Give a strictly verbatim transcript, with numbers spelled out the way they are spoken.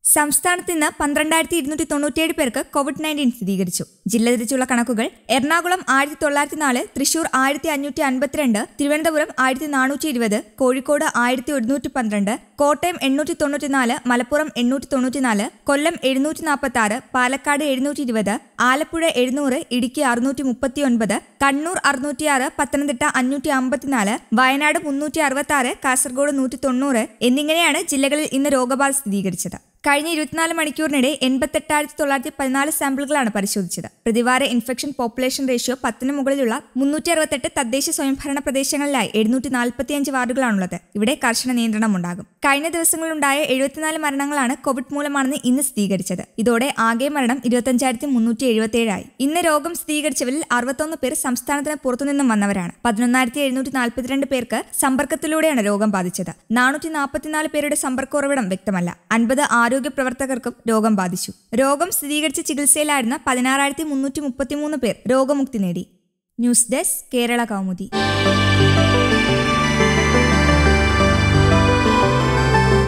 സംസ്ഥാനത്ത് ഇന്ന് പന്ത്രണ്ടായിരത്തി ഇരുന്നൂറ്റി തൊണ്ണൂറ്റിയേഴ് പേർക്ക് കോവിഡ് നയൻറ്റീൻ സ്ഥിരീകരിച്ചു. ജില്ല തിരിച്ചുള്ള കണക്കുകൾ: എറണാകുളം ആയിരത്തി തൊള്ളായിരത്തി നാല്, തൃശൂർ ആയിരത്തി അഞ്ഞൂറ്റി അൻപത്തിരണ്ട്, തിരുവനന്തപുരം ആയിരത്തി നാനൂറ്റി ഇരുപത്, കോഴിക്കോട് ആയിരത്തി ഒരുന്നൂറ്റി പന്ത്രണ്ട്, കോട്ടയം എണ്ണൂറ്റി തൊണ്ണൂറ്റിനാല്, മലപ്പുറം എണ്ണൂറ്റി തൊണ്ണൂറ്റിനാല്, കൊല്ലം എഴുന്നൂറ്റി നാൽപ്പത്തി ആറ്, പാലക്കാട് എഴുന്നൂറ്റി ഇരുപത്, ആലപ്പുഴ എഴുന്നൂറ്, ഇടുക്കി അറുന്നൂറ്റി മുപ്പത്തി ഒൻപത്, കണ്ണൂർ അറുന്നൂറ്റിയാറ്, പത്തനംതിട്ട അഞ്ഞൂറ്റി അമ്പത്തിനാല്, വയനാട് മുന്നൂറ്റി അറുപത്തി ആറ്, കാസർഗോഡ് നൂറ്റി തൊണ്ണൂറ് എന്നിങ്ങനെയാണ് ജില്ലകളിൽ ഇന്ന് രോഗബാധ സ്ഥിരീകരിച്ചത്. കഴിഞ്ഞ ഇരുപത്തിനാല് മണിക്കൂറിനിടെ എൺപത്തെട്ടായിരത്തി തൊള്ളായിരത്തി പതിനാല് സാമ്പിളുകളാണ് പരിശോധിച്ചത്. പ്രതിവാര ഇൻഫെക്ഷൻ പോപ്പുലേഷൻ റേഷ്യോ പത്തിന് മുകളിലുള്ള മുന്നൂറ്റി അറുപത്തെട്ട് തദ്ദേശ സ്വയംഭരണ പ്രദേശങ്ങളിലായി എഴുന്നൂറ്റി നാൽപ്പത്തിയഞ്ച് വാർഡുകളാണുള്ളത്. ഇവിടെ കർശന നിയന്ത്രണമുണ്ടാകും. കഴിഞ്ഞ ദിവസങ്ങളിലുണ്ടായ എഴുപത്തിനാല് മരണങ്ങളാണ് കോവിഡ് മൂലമാണെന്ന് ഇന്ന് സ്ഥിരീകരിച്ചത്. ഇതോടെ ആകെ മരണം ഇരുപത്തഞ്ചായിരത്തി മുന്നൂറ്റി എഴുപത്തിയേഴായി. ഇന്ന് രോഗം സ്ഥിരീകരിച്ചവരിൽ അറുപത്തൊന്ന് പേർ സംസ്ഥാനത്തിന് പുറത്തുനിന്നും വന്നവരാണ്. പതിനൊന്നായിരത്തി എഴുന്നൂറ്റി നാൽപ്പത്തിരണ്ട് പേർക്ക് സമ്പർക്കത്തിലൂടെയാണ് രോഗം ബാധിച്ചത്. നാനൂറ്റി നാൽപ്പത്തിനാല് പേരുടെ സമ്പർക്ക ഉറവിടം വ്യക്തമല്ല. അൻപത് ആരോഗ്യ പ്രവർത്തകർക്കും രോഗം ബാധിച്ചു. രോഗം സ്ഥിരീകരിച്ച് ചികിത്സയിലായിരുന്ന പതിനാറായിരത്തി മുന്നൂറ്റി മുപ്പത്തിമൂന്ന് പേർ രോഗമുക്തി നേടി. News desk Kerala Kaumudi.